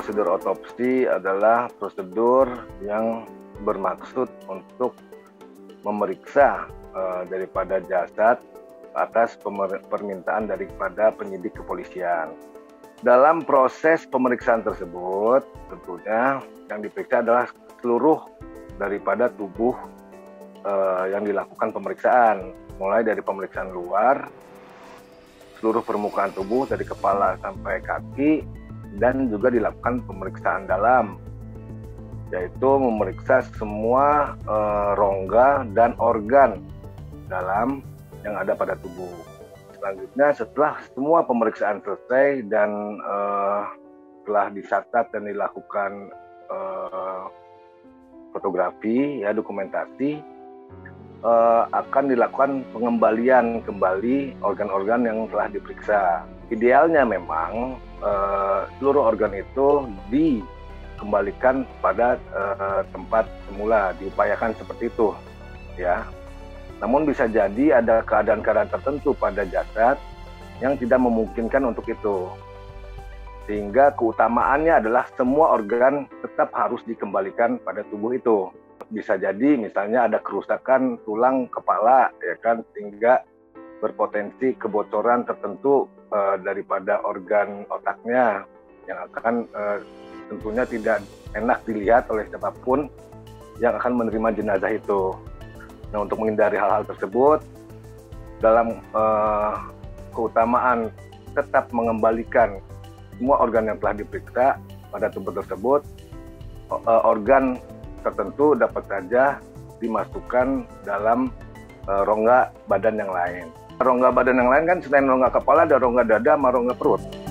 Prosedur otopsi adalah prosedur yang bermaksud untuk memeriksa daripada jasad atas permintaan daripada penyidik kepolisian. Dalam proses pemeriksaan tersebut, tentunya yang diperiksa adalah seluruh daripada tubuh yang dilakukan pemeriksaan, mulai dari pemeriksaan luar, seluruh permukaan tubuh dari kepala sampai kaki, dan juga dilakukan pemeriksaan dalam, yaitu memeriksa semua rongga dan organ dalam yang ada pada tubuh. Selanjutnya, setelah semua pemeriksaan selesai dan telah dicatat dan dilakukan fotografi, ya, dokumentasi, akan dilakukan pengembalian kembali organ-organ yang telah diperiksa. Idealnya memang seluruh organ itu dikembalikan pada tempat semula, diupayakan seperti itu, ya. Namun bisa jadi ada keadaan-keadaan tertentu pada jasad yang tidak memungkinkan untuk itu, sehingga keutamaannya adalah semua organ tetap harus dikembalikan pada tubuh itu. Bisa jadi misalnya ada kerusakan tulang kepala, ya kan, sehingga berpotensi kebocoran tertentu daripada organ otaknya yang akan tentunya tidak enak dilihat oleh siapapun yang akan menerima jenazah itu. Nah, untuk menghindari hal-hal tersebut, dalam keutamaan tetap mengembalikan semua organ yang telah diperiksa pada tubuh tersebut, organ tertentu dapat saja dimasukkan dalam rongga badan yang lain. Rongga badan yang lain kan selain rongga kepala ada rongga dada sama rongga perut.